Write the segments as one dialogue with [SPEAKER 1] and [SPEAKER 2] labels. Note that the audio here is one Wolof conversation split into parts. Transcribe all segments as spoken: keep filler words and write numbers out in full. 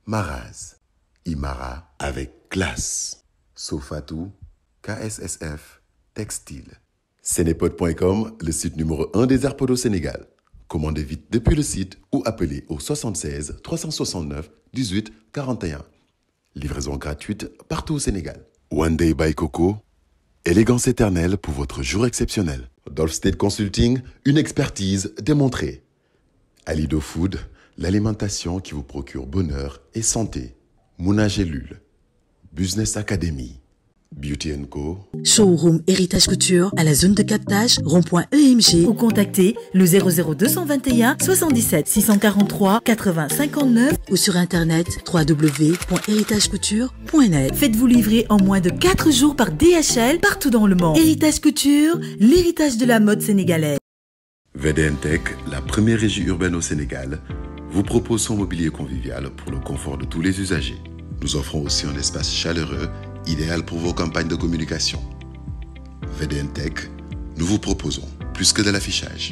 [SPEAKER 1] Maraz, Imara avec classe. Sofatou, K S S F, Textile. Senepod point com, le site numéro un des AirPods au Sénégal. Commandez vite depuis le site ou appelez au soixante-seize trois cent soixante-neuf dix-huit quarante et un. Livraison gratuite partout au Sénégal. One Day by Coco, élégance éternelle pour votre jour exceptionnel. Dolph State Consulting, une expertise démontrée. Alido Food, l'alimentation qui vous procure bonheur et santé. Mouna Gélule, Business Academy, Beauty and Co.
[SPEAKER 2] Showroom Héritage Couture à la zone de captage rond-point E M G ou contactez le zéro zéro deux cent vingt et un soixante-dix-sept six cent quarante-trois quatre-vingts cinquante-neuf ou sur internet w w w point héritage couture point net. Faites-vous livrer en moins de quatre jours par D H L partout dans le monde. Héritage Couture, l'héritage de la mode sénégalaise.
[SPEAKER 1] V D N Tech, la première régie urbaine au Sénégal, vous propose son mobilier convivial pour le confort de tous les usagers. Nous offrons aussi un espace chaleureux, idéal pour vos campagnes de communication. V D N Tech, nous vous proposons plus que de l'affichage.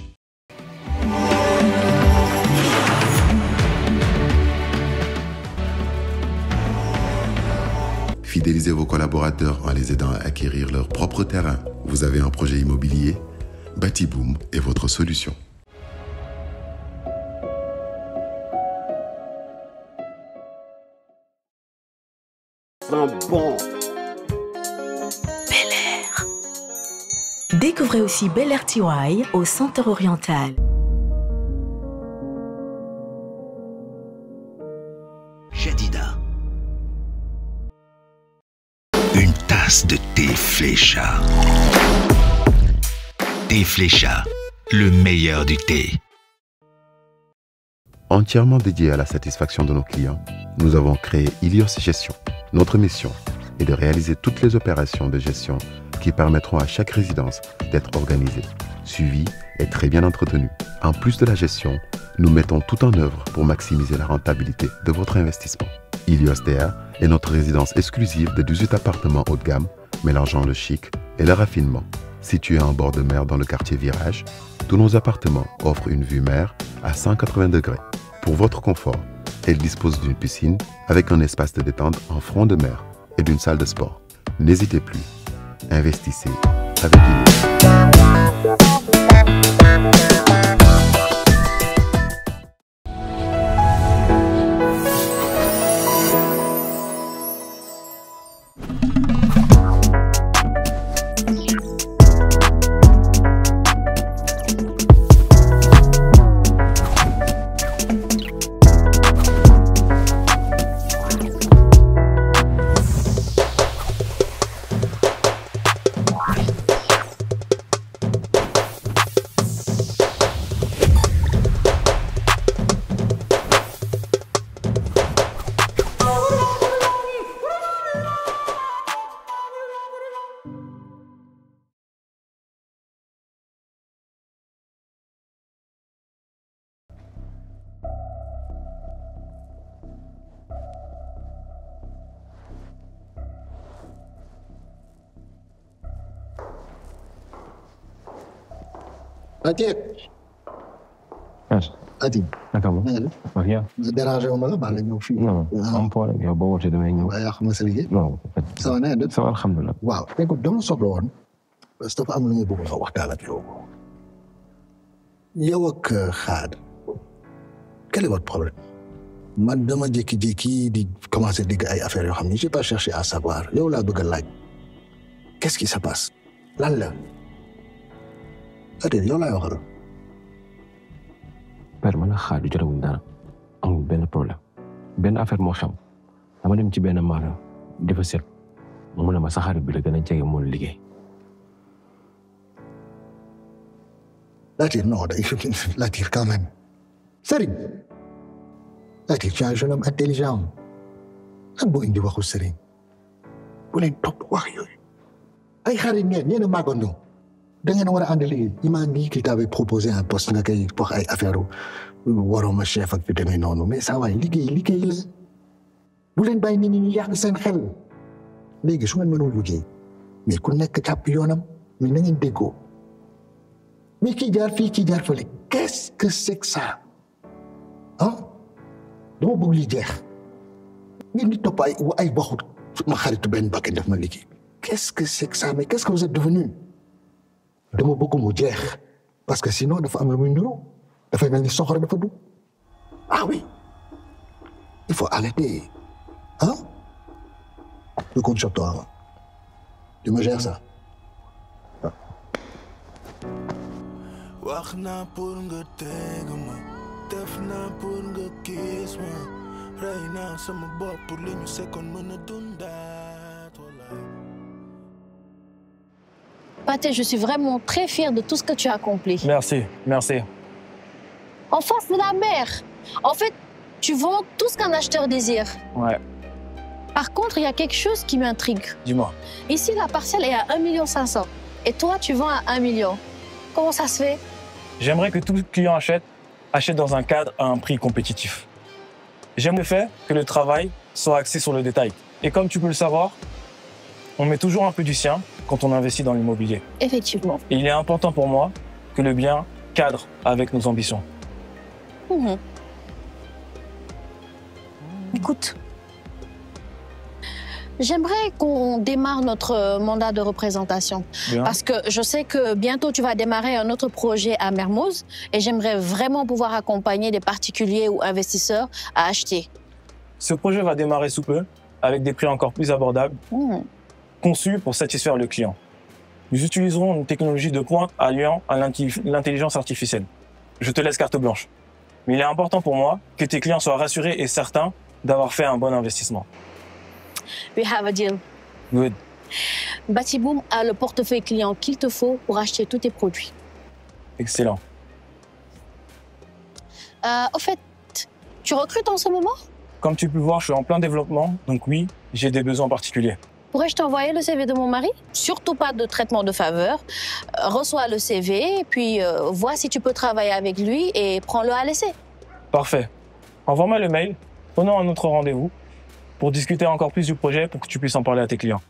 [SPEAKER 1] Fidélisez vos collaborateurs en les aidant à acquérir leur propre terrain. Vous avez un projet immobilier? Batiboom est votre solution.
[SPEAKER 3] Bon.
[SPEAKER 2] Bel Air. Découvrez aussi Bel Air T Y au Centre Oriental.
[SPEAKER 4] Jadida. Une tasse de thé Flécha. Thé Flécha, le meilleur du thé.
[SPEAKER 1] Entièrement dédié à la satisfaction de nos clients, nous avons créé Ilios Gestion. Notre mission est de réaliser toutes les opérations de gestion qui permettront à chaque résidence d'être organisée, suivie et très bien entretenue. En plus de la gestion, nous mettons tout en œuvre pour maximiser la rentabilité de votre investissement. Ilios T R est notre résidence exclusive de dix-huit appartements haut de gamme, mélangeant le chic et le raffinement. Situé en bord de mer dans le quartier Virage, tous nos appartements offrent une vue mer à cent quatre-vingts degrés. Pour votre confort, elle dispose d'une piscine avec un espace de détente en front de mer et d'une salle de sport. N'hésitez plus, investissez avec Ilios.
[SPEAKER 3] Atiek.
[SPEAKER 5] Yes.
[SPEAKER 3] Ati.
[SPEAKER 5] Naka mo?
[SPEAKER 3] Naka
[SPEAKER 5] Rien.
[SPEAKER 3] Dérangé wu ma la baal la ñëw fii.
[SPEAKER 5] Non am problème yow boo wootee damay ñëw.
[SPEAKER 3] waaye yaa xam sa liggéey.
[SPEAKER 5] Non.
[SPEAKER 3] ça va na ngeen def.
[SPEAKER 5] Ça va alhamdulilah.
[SPEAKER 3] waaw écoute dama soxla woon parce que dafa am lu ma bëgg a waxtaan ak yow. yow ak Xaad. quel est votre problème? man dama jékki-jékki di commencer dégg ay affaires yoo xam ne j'ai pas cherché à savoir yow laa bëgg a laaj. qu'est-ce qui se passe? lan la. Ati yow laay waxal.
[SPEAKER 5] père man a Xaad du jotewuñ dara amul benn problème benn affaire moo xam dama dem ci benn maara dafa set mu ne ma sa xarit bi la gën a jege moo liggéey.
[SPEAKER 3] Latir non day Latir quand même. Serigne. Latir tu es un jeune homme intelligent. lan boo indi waxu Serigne. bu leen topp wax yooyu. ay xarit ngeen yéen a màggandoo. da ngeen war a ànd liggéey. il m'a dit qu'il t'avait proposé un poste nga koy wax ay affaire waroo ma chef ak fi demee noonu mais saa waay liggéey liggéey la. bu leen bàyyi nit ñi ñu yàq seen xel. léegi su ngeen mënul liggéey mais ku nekk jàpp yoonam mais na ngeen déggoo. mais kii jaar fii kii jaar fële qu'est-ce que c'est que ça ah dama bëgg li jeex ngeen di topp ay ay waxu ma xaritu benn bakkan def ma liggéey. Qu'est-ce que c'est que ça mais qu'est-ce que vous êtes devenu dama bëgg mu jeex parce que sinon dafa am lu muy niroo dafay mel ni soxor dafa dugg. Ah oui il faut arrêter hein je compte sur toi tu me gères ça.
[SPEAKER 6] wax naa pour nga teg ma def naa pour nga gis ma rey naa sama bopp pour li ñu sekkoon mën a dundaat wallaay.
[SPEAKER 7] Pathé, je suis vraiment très fière de tout ce que tu as accompli.
[SPEAKER 8] Merci, merci.
[SPEAKER 7] En face de la mer. En fait, tu vends tout ce qu'un acheteur désire.
[SPEAKER 8] Ouais.
[SPEAKER 7] Par contre, il y a quelque chose qui m'intrigue.
[SPEAKER 8] Dis-moi.
[SPEAKER 7] Ici, la parcelle est à un million cinq cents. Et toi, tu vends à un million. Comment ça se fait?
[SPEAKER 8] J'aimerais que tout client achète, achète dans un cadre à un prix compétitif. J'aime le fait que le travail soit axé sur le détail. Et comme tu peux le savoir, on met toujours un peu du sien quand on investit dans l'immobilier.
[SPEAKER 7] Effectivement.
[SPEAKER 8] Et il est important pour moi que le bien cadre avec nos ambitions.
[SPEAKER 7] Mmh. Écoute, j'aimerais qu'on démarre notre mandat de représentation. Bien. Parce que je sais que bientôt tu vas démarrer un autre projet à Mermoz et j'aimerais vraiment pouvoir accompagner des particuliers ou investisseurs à acheter.
[SPEAKER 8] Ce projet va démarrer sous peu avec des prix encore plus abordables, mmh. conçus pour satisfaire le client. Nous utiliserons une technologie de pointe alliant à l'intelligence artificielle. Je te laisse carte blanche. Mais il est important pour moi que tes clients soient rassurés et certains d'avoir fait un bon investissement.
[SPEAKER 7] We have a deal.
[SPEAKER 8] Good.
[SPEAKER 7] Batiboom a le portefeuille client qu'il te faut pour acheter tous tes produits.
[SPEAKER 8] Excellent.
[SPEAKER 7] Euh, au fait, tu recrutes en ce moment?
[SPEAKER 8] Comme tu peux voir, je suis en plein développement, donc oui, j'ai des besoins particuliers.
[SPEAKER 7] Pourrais-je t'envoyer le C V de mon mari? Surtout pas de traitement de faveur. Euh, reçois le C V, puis euh, vois si tu peux travailler avec lui et prends-le à l'essai.
[SPEAKER 8] Parfait. Envoie-moi le mail, prenons un autre rendez-vous pour discuter encore plus du projet pour que tu puisses en parler à tes clients.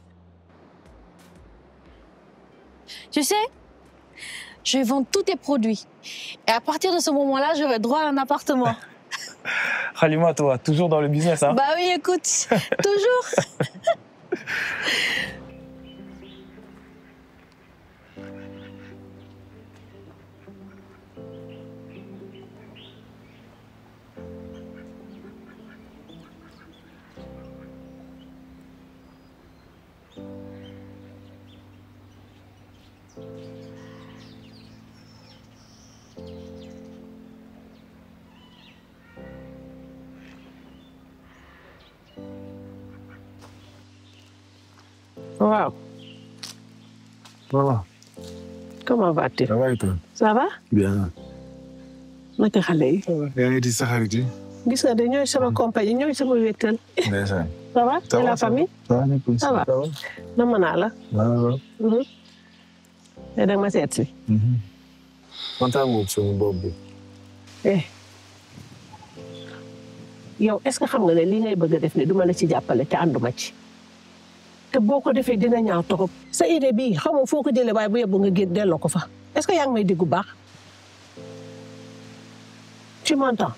[SPEAKER 7] Tu sais, je vais vendre tous tes produits. Et à partir de ce moment-là, j'aurai droit à un appartement.
[SPEAKER 8] Halima, toi, toujours dans le business, hein?
[SPEAKER 7] Bah oui, écoute, toujours.
[SPEAKER 9] Wow.
[SPEAKER 10] Voilà.
[SPEAKER 9] Comment vas-tu?
[SPEAKER 10] Ça va et toi?
[SPEAKER 9] Ça va?
[SPEAKER 10] Bien.
[SPEAKER 9] naka xale yi.
[SPEAKER 10] yaa ngi di sa xarit yi.
[SPEAKER 9] gis nga de ñooy sama compagnie ñooy sama wéttal.
[SPEAKER 10] ndeysaan.
[SPEAKER 9] ça va? et la famille?
[SPEAKER 10] ça va.
[SPEAKER 9] nama naa la.
[SPEAKER 10] waaw.
[SPEAKER 9] te da nga ma seet si.
[SPEAKER 10] kontaan nga suñu bopp bi.
[SPEAKER 9] eh yow est-ce que xam nga ne li ngay bëgg a def ne duma la ci jàppale te ànduma ci. te boo ko defee dina ñaaw torop. sa idée bii xamoo foo ko jëlee waaye bu yebbu nga génn delloo ko fa. est-ce que yaa ngi may dégg bu baax. tu m'entends?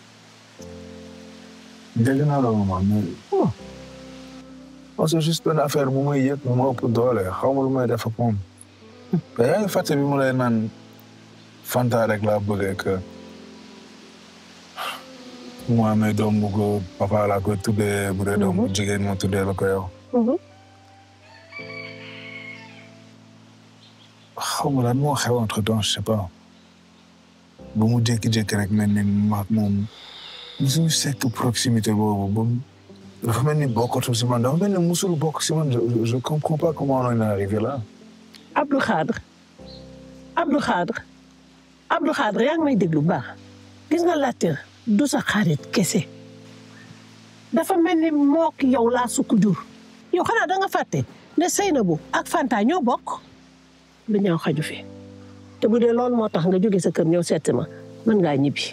[SPEAKER 10] dégg naa la maman mais. parce que juste benn affaire bu may yëg ma ëpp doole xaw ma lu may def ak moom. mais yaa ngi fàtte bi mu lay naan Fanta rek laa bëggee que mu amee doom bu góor papa laa koy tuddee bu dee doom bu jigéen ma tuddee la ko yow. xaw ma lan moo xew entre temps je sais pas ba mu jékki-jékki rek mel ni maag moom musuñu sekk proximité boobu ba dafa mel ni bokkatu si man dafa mel ni musul bokk si man je je comprends pas comment on est arrivé là.
[SPEAKER 9] Abdou Khadre Abdou Khadre Abdou Khadre yaa ngi may déglu bu baax gis nga Latir du sa xarit kese dafa mel ni mook yow laa sukk jur yow xanaa da nga fàtte ne Seynabou ak Fanta ñoo bokk lu ñaaw xaju fi te bu dee loolu moo tax nga jóge sa kër ñëw seet ma mën ngaa ñibbi.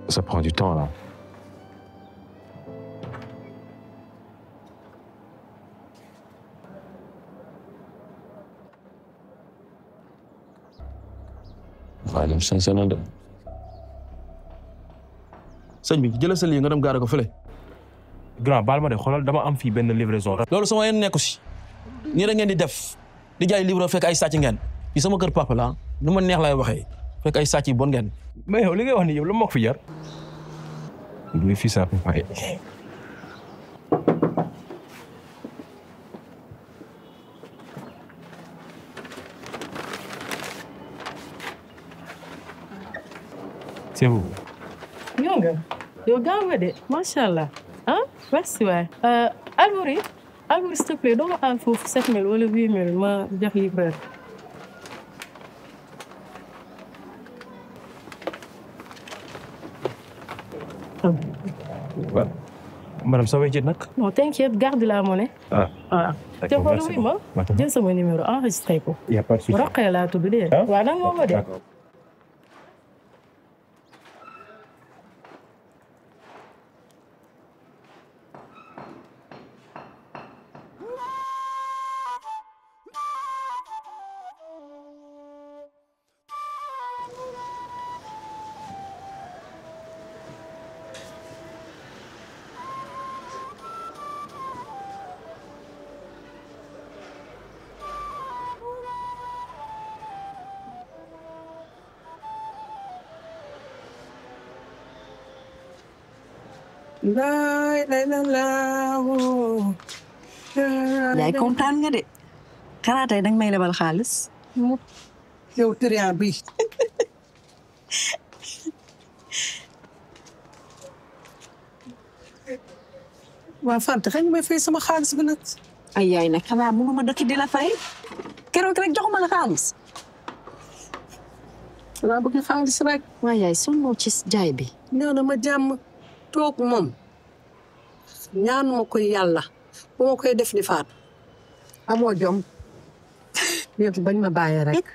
[SPEAKER 5] ça prend du temps là. waaye dem sañ na de.
[SPEAKER 11] sëñ bi jëlal sa lii nga dem gaare ko fële.
[SPEAKER 8] grand baal ma de xoolal dama am fii benn livraison.
[SPEAKER 11] loolu sama yéen nekku si nii da ngeen di def di jaay livre fekk ay sàcc ngeen yi sama kër papa la nu ma neex lay waxee fekk ay sàcc yi bon ngeen.
[SPEAKER 8] mais yow li ngay wax ni yow la moo ko fi jar. du fi sa papa. c'est vous.
[SPEAKER 12] ñoo nga yow gaaw nga de macha allah ah merci waay. Albouri Albouri s'il te plaît doo ma aal foofu sept mille wala huit mille ma jox livreur.
[SPEAKER 8] waaw madame ça va jël nag.
[SPEAKER 12] non t'inquiète garde la monnaie.
[SPEAKER 8] ah
[SPEAKER 12] voilà. te xool wi ma jël sama numéro enregistré ko.
[SPEAKER 8] y a pas de souci.
[SPEAKER 12] Roqee laa tudd de. waaw nag moo ma de.
[SPEAKER 13] yaay kontaan nga de xanaa tey danga may lebal xaalis.
[SPEAKER 9] yow trian bi waa Fanta xëy na may fay sama xaalis bi nag.
[SPEAKER 13] ay yaay nag xanaa mënuma dëkk di la fay keroog rek joxuma la xaalis.
[SPEAKER 9] xanaa bëgg xaalis rek.
[SPEAKER 13] waaye yaay sonnoo ci jaay bi.
[SPEAKER 9] ñëw na ma jàmm toog moom ñaanuma ko yàlla bu ma koy def di faat amoo jom yëpp bañ ma bàyyi rek.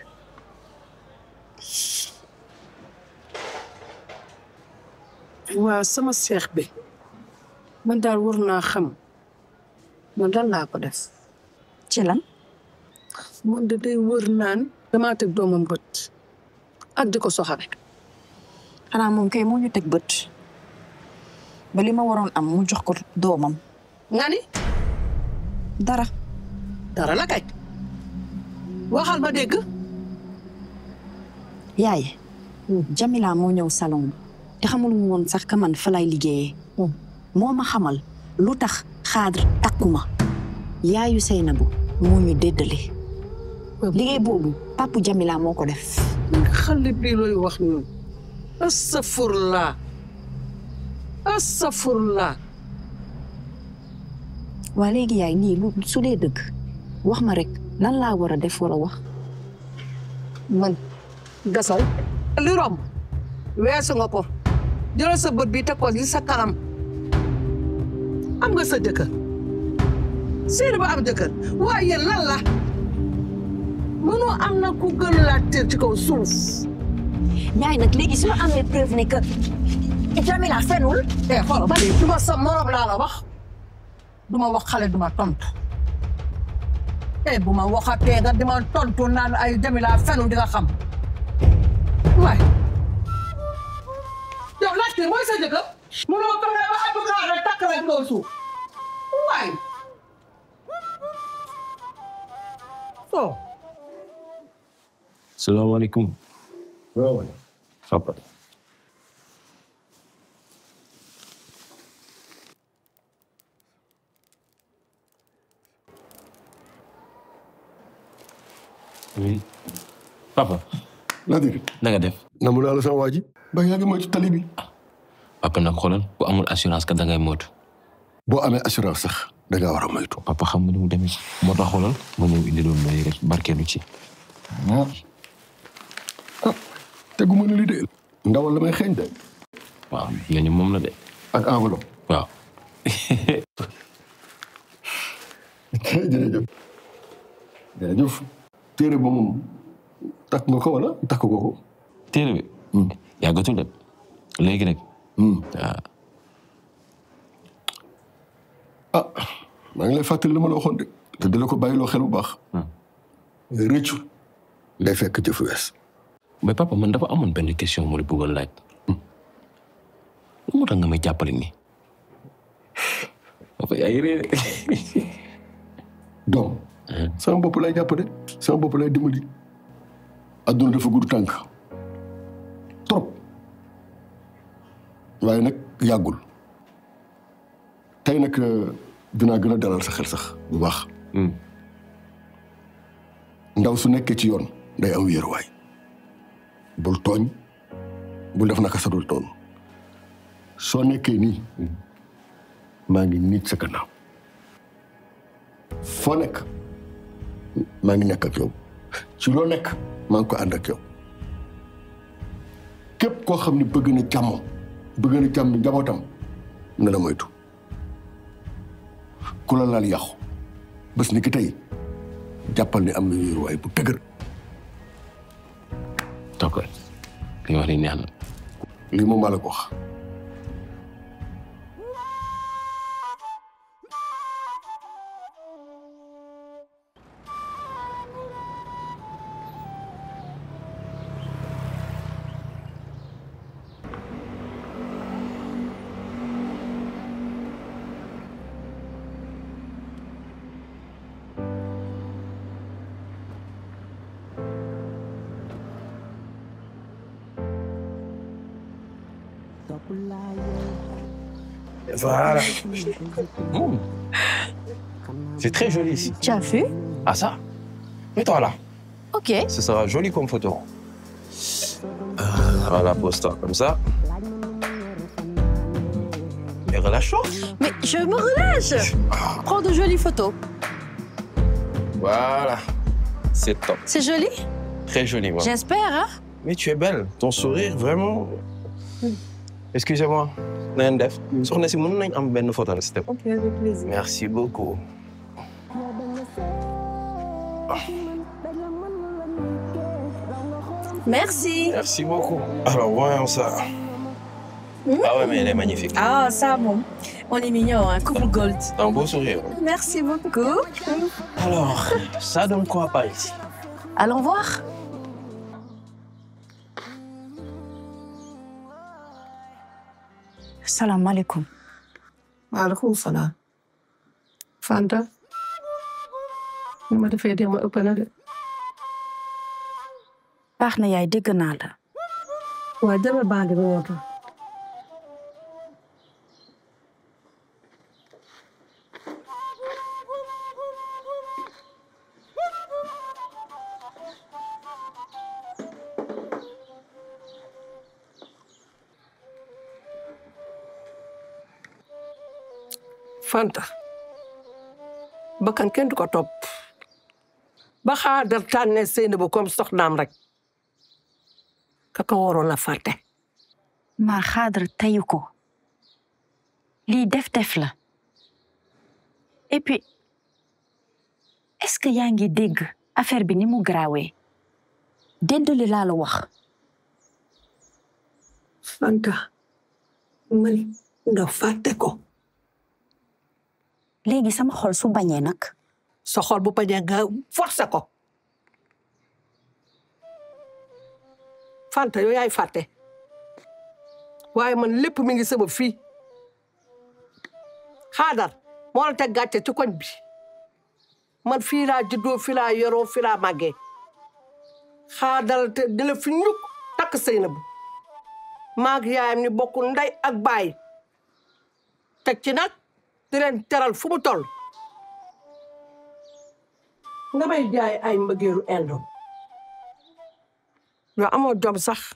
[SPEAKER 9] waaw sama seex bi man daal war naa xam man lan laa ko def.
[SPEAKER 13] ci lan.
[SPEAKER 9] man de day wër naan damaa teg doomam bët ak di ko soxare.
[SPEAKER 13] xanaa moom kay moo ñu teg bët ba li ma waroon am mu jox ko doomam.
[SPEAKER 9] nga ni.
[SPEAKER 13] dara.
[SPEAKER 9] dara la kay. waxal ma dégg.
[SPEAKER 13] yaay. Jamila moo ñëw salon te xamul woon sax ka man fa lay liggéeyee. moo ma xamal lu tax Xaadr takkuma. yaayu Seynabu moo ñu déddale. liggéey boobu papu Jamila moo ko def.
[SPEAKER 9] xale bi looy wax noonu. astafurlaa astafurlaa.
[SPEAKER 13] waa léegi yaay nii lu su dee dëgg wax ma rek lan laa war a def wala wax.
[SPEAKER 9] man gasal li romb weesu nga ko jëlal sa bët bi teg ko li sa kanam. am nga sa jëkkër Seydi ba am jëkkër waaye yéen lan la mënoo am na ku gën laa tër ci kaw suuf.
[SPEAKER 13] yaay nag léegi soo amee preuve ne que Jamila fenul.
[SPEAKER 9] eh xool ba du ma sa morom laa la wax du ma wax xale du ma tontu. eh bu ma waxatee nga di ma tontu naan ay Jamila fenul di nga xam. waay yow laaj kii mooy sa jëkkër mënoo ko ne ba avocat rek takk rek kaw suuf waay. oh.
[SPEAKER 5] salaamaaleykum.
[SPEAKER 10] waaw.
[SPEAKER 5] Papa. oui. Papa.
[SPEAKER 10] Nadir.
[SPEAKER 5] na nga def.
[SPEAKER 10] namu naa la sama waa ji. ba yaa ngi moytu tali bi.
[SPEAKER 5] papa nag xoolal bu amul assurance ka da ngay moytu.
[SPEAKER 10] boo amee assurance sax da ngaa war a moytu.
[SPEAKER 5] papa xam nga ni mu demee moo tax xoolal ma ñëw indi doon nooy rek barkeelu ci.
[SPEAKER 10] ah teguma ne li de ndawal la may xeeñ de.
[SPEAKER 5] waaw yéen moom la de.
[SPEAKER 10] ak enveloppe.
[SPEAKER 5] waaw.
[SPEAKER 10] jërëjëf. jërëjëf. téere ba moom takk nga ko wala takk nga ko.
[SPEAKER 5] téere bi. yàggatul de léegi rek
[SPEAKER 14] waaw. ah maa ngi lay fàttali li ma la waxoon de te di la ko bàyyiloo xel bu baax. rëccu day fekk jëf wees.
[SPEAKER 5] mais papa man dafa amoon benn question mu la bëggoon laaj. lu moo tax nga may jàppale nii. papa yaa ngi réer.
[SPEAKER 14] donc sama bopp lay jàpp de sama bopp lay dimbali. adduna dafa gudd tànk trop waaye nag yàggul tey nag dinaa gën a dalal sa xel sax bu baax. ndaw su nekkee ci yoon day am wéeruwaay bul tooñ bul def naka sa dul toon soo nekkee nii maa ngi nit sa gannaaw foo nekk maa ngi nekk ak yow ci loo nekk maa ngi ko ànd ak yow képp koo xam ne bëgg na jàmm bëgg na jàmm njabootam na la moytu ku la laal yàqu bés ni ki tey jàppal ni am na wéeruwaay bu dëgër.
[SPEAKER 5] d'accord li wax ni neex na.
[SPEAKER 14] lii moom maa la ko wax.
[SPEAKER 11] Voilà. Mmh. C'est très joli ici.
[SPEAKER 7] Tu as vu?
[SPEAKER 11] Ah ça? Mets-toi là.
[SPEAKER 7] Ok.
[SPEAKER 11] Ce sera joli comme photo. Euh, voilà, pose-toi comme ça. Mais relâche-toi.
[SPEAKER 7] Mais je me relâche. Prends de jolies photos.
[SPEAKER 11] Voilà. C'est top.
[SPEAKER 7] C'est joli?
[SPEAKER 11] Très joli, moi.
[SPEAKER 7] J'espère, hein?
[SPEAKER 11] Mais tu es belle. Ton sourire, vraiment... Excusez-moi. Nandef, soxna si mën nañ am benn photo s'il te plaît.
[SPEAKER 12] Ok, avec plaisir.
[SPEAKER 11] Merci beaucoup.
[SPEAKER 7] Merci.
[SPEAKER 11] Merci beaucoup. Alors, voyons ça. Mmh. Ah ouais, mais elle est magnifique.
[SPEAKER 7] Ah, ça, bon. On est mignon, hein? Couple gold.
[SPEAKER 11] T'as un beau sourire.
[SPEAKER 7] Merci beaucoup.
[SPEAKER 11] Alors, ça donne quoi par ici?
[SPEAKER 7] Allons voir.
[SPEAKER 13] Salam alaikum.
[SPEAKER 9] Waalaikum salam. Fanta. ma defee dee ma ëpp na de.
[SPEAKER 13] baax na yaay dégg naa la.
[SPEAKER 9] waa jëme bandi bi wootu. Fanta bakkan kenn du ko topp ba Xaadar tànnee Seynabou comme soxnaam rek ka ko waroon la fàtte.
[SPEAKER 13] maa Xaadar tayu ko lii def-def la et puis est-ce que yaa ngi dégg affaire bi ni mu garaawee déddale laa la wax.
[SPEAKER 9] Fanta man nga fàtte ko.
[SPEAKER 13] léegi sama xol su bañee nag.
[SPEAKER 9] sa xol bu bañee nga forcé ko. Fanta yow yaay fàtte waaye man lépp mi ngi sama fii Xaadar moo la teg gàcce ci koñ bi man fii laa juddoo fii laa yoroo fii laa màggee Xaadar te di la fi ñuk takk Seynabou maag yaayam ni bokk ndey ak baay teg ci nag di leen teral fu mu toll nga may jaay ay mbëggeeru indo yoo amoo jom sax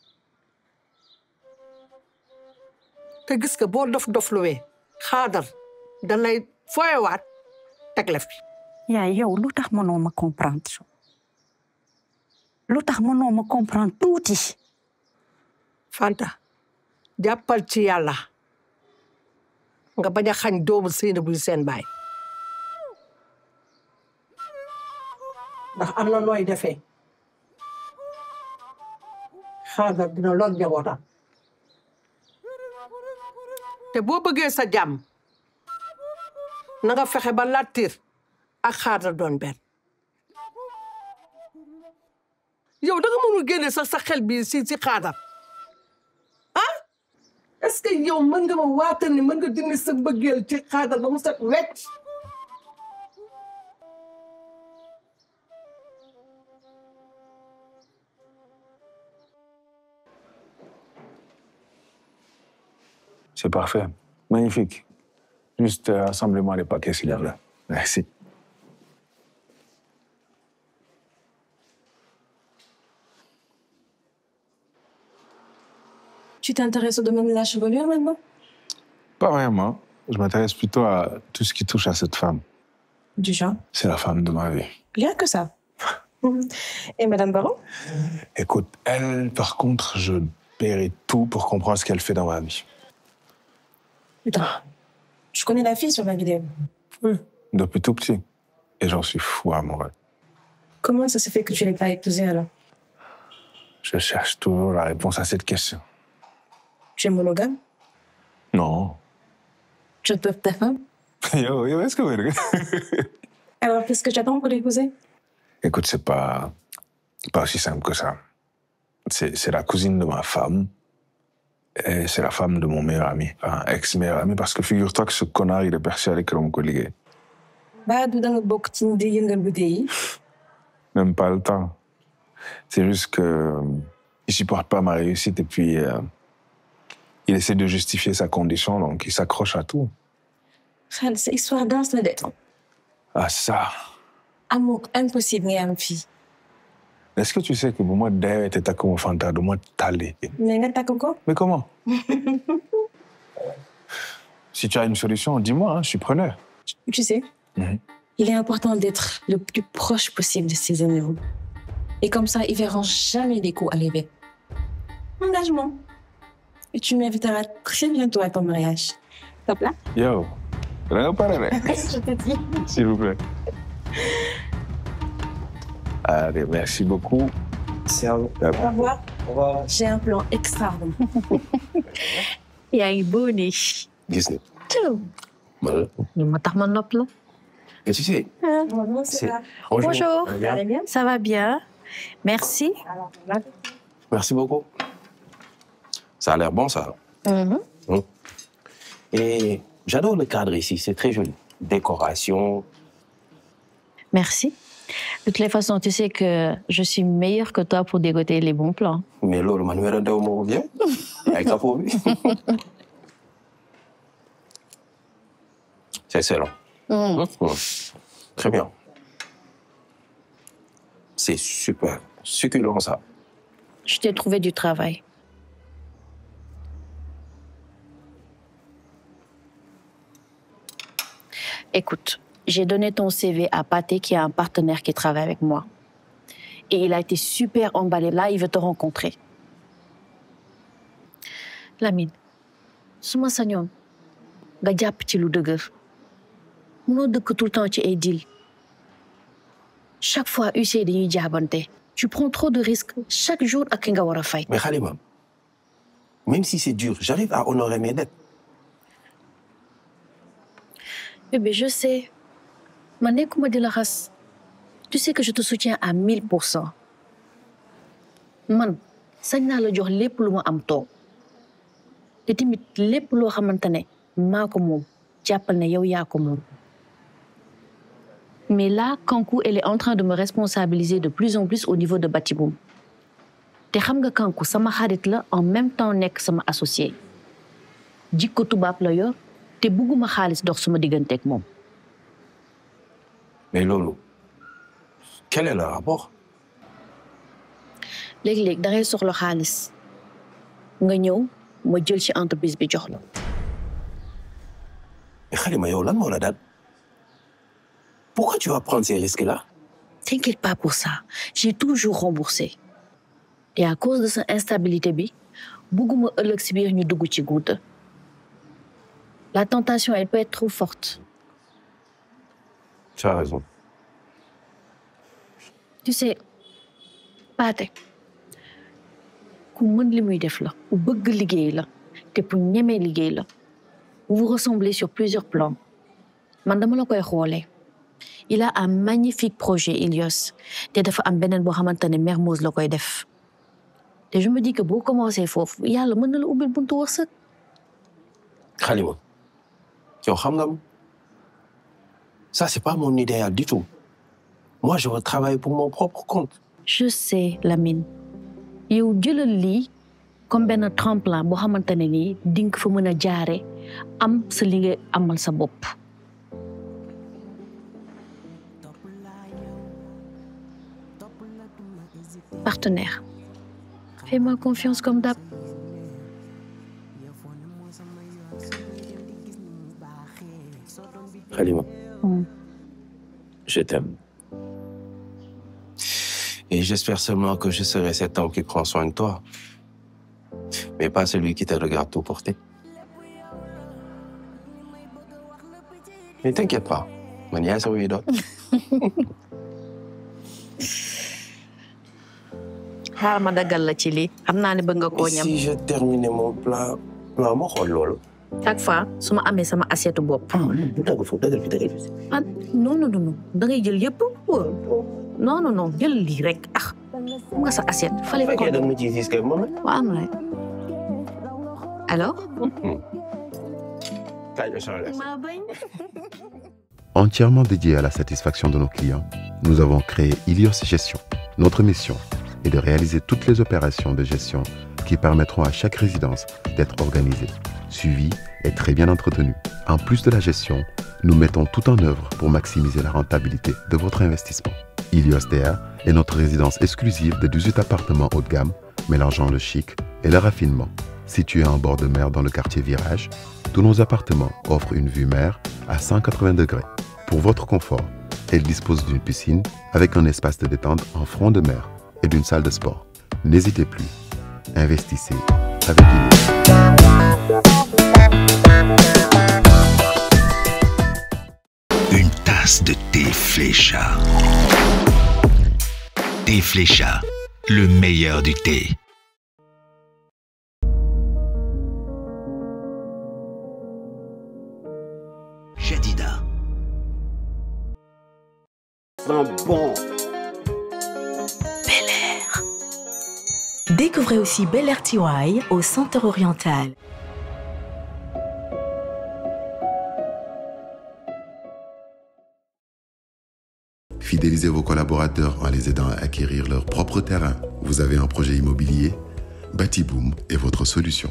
[SPEAKER 9] te gis nga boo dof dof luwee Xaadar da lay foyewaat teg la fi.
[SPEAKER 13] yaay yow lu tax mënoo ma comprendre lu tax mënoo ma comprendre tuuti.
[SPEAKER 9] Fanta jàppal ci yàlla nga bañ a xañ doomu Seynabou seen baay ndax am na nooy defee Xaadar dina lool njabootam te boo bëggee sa jàmm na nga fexe ba Latir ak Xaadar doon benn yow da nga mënul génne sax sa xel bi si si Xaadar ah est-ce que yow mën nga ma waatal ni mën nga dindi sa bëggeel ci Xaadar ba mu set wecc
[SPEAKER 10] C'est parfait. Magnifique. Juste euh, assemblez-moi les paquets, s'il vous plaît. Merci.
[SPEAKER 15] Tu t'intéresses au domaine de la chevelure maintenant?
[SPEAKER 10] Pas vraiment. Je m'intéresse plutôt à tout ce qui touche à cette femme.
[SPEAKER 15] Du genre?
[SPEAKER 10] C'est la femme de ma vie.
[SPEAKER 15] Rien que ça. Et Madame Baron?
[SPEAKER 10] Écoute, elle, par contre, je paierai tout pour comprendre ce qu'elle fait dans ma vie.
[SPEAKER 15] Putain, tu connais la fille sur ma vidéo?
[SPEAKER 10] Oui, depuis tout petit. Et j'en suis fou amoureux.
[SPEAKER 15] Comment ça se fait que tu l'aies pas épousée alors?
[SPEAKER 10] Je cherche toujours la réponse à cette question.
[SPEAKER 15] Tu es monogame?
[SPEAKER 10] Non.
[SPEAKER 15] Tu te ta femme?
[SPEAKER 10] Yo, yo, est-ce que vous
[SPEAKER 15] Alors, qu'est-ce que j'attends pour l'épouser?
[SPEAKER 10] Écoute, c'est pas, pas aussi simple que ça. C'est, c'est la cousine de ma femme. Et c'est la femme de mon meilleur ami, enfin, ex-meilleur ami, parce que figure-toi que ce connard, il est persuadé que l'on me collègue.
[SPEAKER 15] Bah, d'où dans le boc, tu me dis, il
[SPEAKER 10] Même pas le temps. C'est juste que euh, il supporte pas ma réussite et puis euh, il essaie de justifier sa condition, donc il s'accroche à tout.
[SPEAKER 15] Frère, c'est histoire d'un seul d'être.
[SPEAKER 10] Ah, ça.
[SPEAKER 15] Amour impossible, mais une fille.
[SPEAKER 10] Est-ce que tu sais que pour moi, d'ailleurs, était comme un fantôme, de moi, t'allais.
[SPEAKER 15] Mais n'est pas coco?
[SPEAKER 10] Mais comment? Si tu as une solution, dis-moi, hein, je suis preneur.
[SPEAKER 15] Tu sais,
[SPEAKER 10] mm-hmm.
[SPEAKER 15] Il est important d'être le plus proche possible de ses amis. Et comme ça, ils verront jamais les coups arriver. Engagement. Et tu m'inviteras très bientôt à ton mariage. Top là?
[SPEAKER 10] Yo, rien pas
[SPEAKER 15] Je te dis.
[SPEAKER 10] S'il vous plaît. Allez, merci beaucoup.
[SPEAKER 15] C'est à vous. Au revoir. Au revoir. J'ai un plan extraordinaire.
[SPEAKER 7] yaa ngi beau nii.
[SPEAKER 16] gis nga.
[SPEAKER 7] Tout.
[SPEAKER 16] Voilà.
[SPEAKER 7] li ma tax ma nopp la.
[SPEAKER 16] Et tu sais.
[SPEAKER 15] Bonjour, c'est là.
[SPEAKER 7] Bonjour.
[SPEAKER 16] Ça va bien?
[SPEAKER 7] Ça va bien. Merci.
[SPEAKER 16] Merci beaucoup. Ça a l'air bon, ça.
[SPEAKER 7] Mm-hmm.
[SPEAKER 16] Mmh. Et j'adore le cadre ici, c'est très joli. Décoration.
[SPEAKER 7] Merci. De toutes les façons, tu sais que je suis meilleure que toi pour dégoter les bons plans.
[SPEAKER 16] Mais Lolo, Manuel Ndao bien. Avec sa phobie. C'est excellent.
[SPEAKER 7] Mm.
[SPEAKER 16] Mmh. Très bien. C'est super. Succulent, ça.
[SPEAKER 7] Je t'ai trouvé du travail. Écoute, j'ai donné ton C V à Pathé, qui est un partenaire qui travaille avec moi. Et il a été super emballé. Là, il veut te rencontrer. Lamine, suma sañoon nga jàpp ci lu dëgër. Munoo dëkk tout le temps ci ay deal. Chaque fois, U C dañuy jaabante. Tu prends trop de risques chaque jour ak ki nga war a fay.
[SPEAKER 16] Mais Khalima, même si c'est dur, j'arrive à honorer mes dettes.
[SPEAKER 7] Bébé, je sais. Man nekkuma di la xas. Tu sais que je te soutiens à mille pour cent. Man, sañ naa la jox lépp lu ma am toog. Te tamit lépp loo xamante ne maa ko moom jàppal ne yow yaa ko moom. Mais là, Kankou, elle est en train de me responsabiliser de plus en plus au niveau de Batiboum. Te xam nga Kankou sama xarit la en même temps nekk sama associé. Jikko tubaab la yor te bugguma xaalis dox suma digganteeg moom.
[SPEAKER 16] Mais Lolo, quel est le rapport?
[SPEAKER 7] léeg-léeg da ngay soxla xaalis nga ñëw ma jël ci entreprise bi jox la.
[SPEAKER 16] Mais Khalima, yow lan moo la dal? Pourquoi tu vas prendre ces risques-là?
[SPEAKER 7] T'inquiète pas pour ça. J'ai toujours remboursé. Et à cause de cette instabilité bi, bugguma ëllëg si biir ñu dugg ci goutte. La tentation, elle peut être trop forte.
[SPEAKER 16] Tu as raison.
[SPEAKER 7] Tu sais, Pathé, ku mën li muy def la, ku bëgg liggéey la, te ku ñemee liggéey la. vous vous ressemblez sur plusieurs plans. Man dama la koy xolé. Il a un magnifique projet, Ilios. Té dafa am benen bo xamantane Mermoz la koy def. Et je me dis que boo commencé fofu, yalla mën na la ubbil buntu wërsëg.
[SPEAKER 16] Khalima, yow xam nga ça c'est pas mon idéal du tout. Moi je veux travailler pour mon propre compte.
[SPEAKER 7] Je sais, Lamine. Yow jëlal li comme ben tremplin bo xamantane ni ding fa mëna jaaré am sa li nga amal sa bop. Partenaire, fais-moi confiance comme d'hab.
[SPEAKER 16] Khalima,
[SPEAKER 7] Mm.
[SPEAKER 16] je t'aime. Et j'espère seulement que je serai cet homme qui prend soin de toi. Mais pas celui qui te regarde tout porter. Mais t'inquiète pas, man yaay sa wuy doon.
[SPEAKER 7] Xaar ma dagal la ci li xam naa ne bëgg nga koo ñam.
[SPEAKER 16] Si je termine mon plat, plat ma xool loolu.
[SPEAKER 7] Chaque fois su ma amee sama assiette bopp.
[SPEAKER 16] Dëgg foofu dëgg fi dëgg fi.
[SPEAKER 7] Ah non non non da ngay jël yëpp. Non non non jël lii rek ah xam nga sa assiette. fallait ko
[SPEAKER 16] fekkee da nga ciy gis kay moom la.
[SPEAKER 7] waaw am na. Alors.
[SPEAKER 1] Entièrement dédié à la satisfaction de nos clients, nous avons créé Ilios Gestion. Notre mission est de réaliser toutes les opérations de gestion qui permettront à chaque résidence d'être organisée, suivie et très bien entretenue. En plus de la gestion, nous mettons tout en œuvre pour maximiser la rentabilité de votre investissement. Ilios D R est notre résidence exclusive de dix-huit appartements haut de gamme, mélangeant le chic et le raffinement. Situé en bord de mer dans le quartier Virage, tous nos appartements offrent une vue mer à cent quatre-vingts degrés. Pour votre confort, elle dispose d'une piscine avec un espace de détente en front de mer et d'une salle de sport. N'hésitez plus, investissez avec Ilios.
[SPEAKER 4] Une tasse de thé Flécha. Thé Flécha, le meilleur du thé. Jadida.
[SPEAKER 16] Bon.
[SPEAKER 2] Bel Air. Découvrez aussi Bel Air T Y au Centre Oriental.
[SPEAKER 1] Fidélisez vos collaborateurs en les aidant à acquérir leur propre terrain. Vous avez un projet immobilier? Batiboom est votre solution.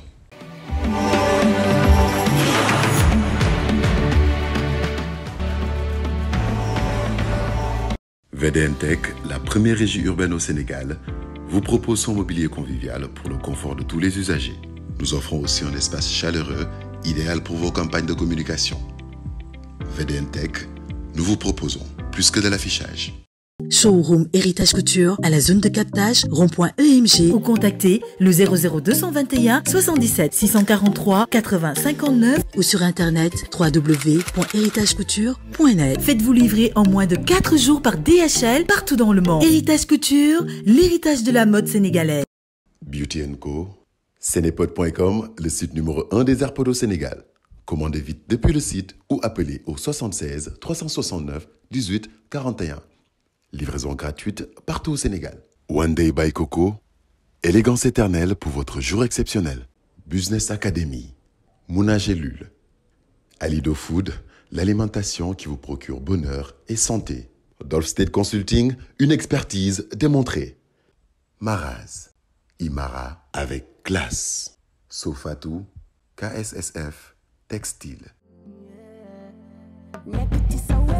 [SPEAKER 1] V D N Tech, la première régie urbaine au Sénégal, vous propose son mobilier convivial pour le confort de tous les usagers. Nous offrons aussi un espace chaleureux, idéal pour vos campagnes de communication. V D N Tech, nous vous proposons plus que de l'affichage.
[SPEAKER 2] Showroom Héritage Couture à la zone de captage rond-point E M G ou contactez le zéro zéro deux cent vingt et un soixante-dix-sept six cent quarante-trois quatre-vingts cinquante-neuf ou sur internet w w w point héritage couture point net. Faites-vous livrer en moins de quatre jours par D H L partout dans le monde. Héritage Couture, l'héritage de la mode sénégalaise.
[SPEAKER 1] Beauty and Co, Sénépod point com, le site numéro un des AirPods au Sénégal. Commandez vite depuis le site ou appelez au soixante-seize trois cent soixante-neuf dix-huit quarante et un. Livraison gratuite partout au Sénégal. One Day by Coco, élégance éternelle pour votre jour exceptionnel. Business Academy, Mouna Gélule. Alido Food, l'alimentation qui vous procure bonheur et santé. Dolph State Consulting, une expertise démontrée. Maraz, Imara avec classe. Sofatou, K S S F, Textile.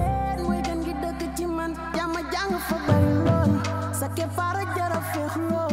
[SPEAKER 17] jàng fa bari lool sa keppaara jara feex lool